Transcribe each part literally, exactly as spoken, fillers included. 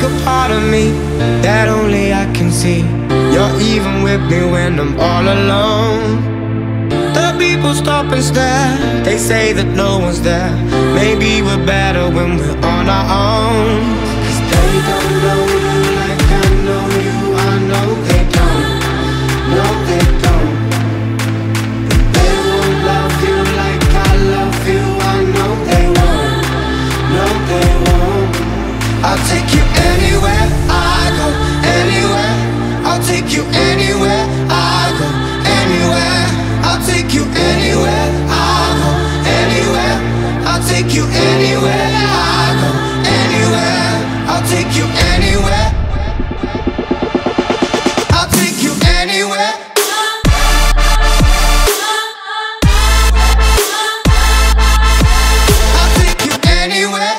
a part of me that only I can see. You're even with me when I'm all alone. The people stop and stare, they say that no one's there. Maybe we're better when we're on our own. 'Cause they don't know you like I know you. I know they don't, no they don't. They won't love you like I love you. I know they won't, no they won't. I'll take you anywhere I go, anywhere. I'll take you anywhere I go, anywhere. I'll take you anywhere I go, anywhere. I'll take you anywhere I go, anywhere. I'll take you anywhere. I'll take you anywhere. I'll take you anywhere.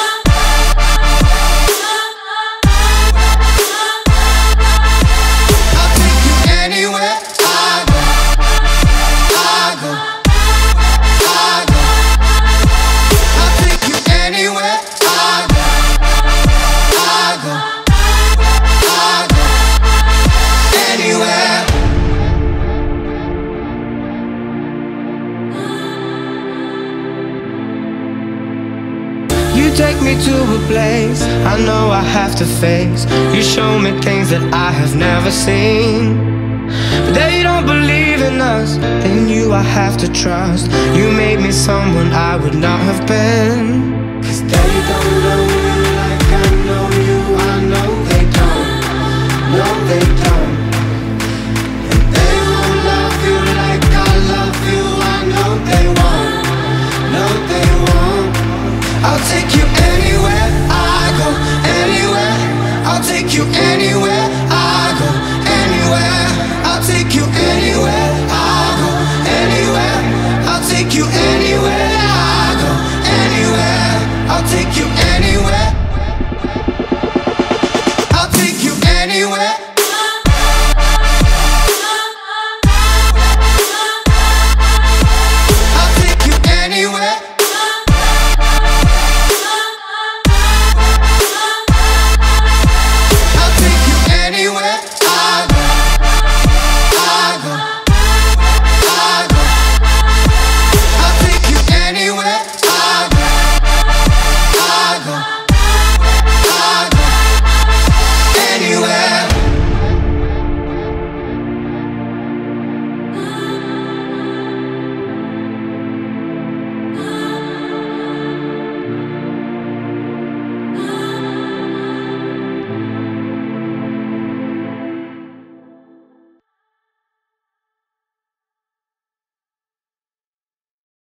You take me to a place I know I have to face. You show me things that I have never seen. But they don't believe in us, in you I have to trust. You made me someone I would not have been.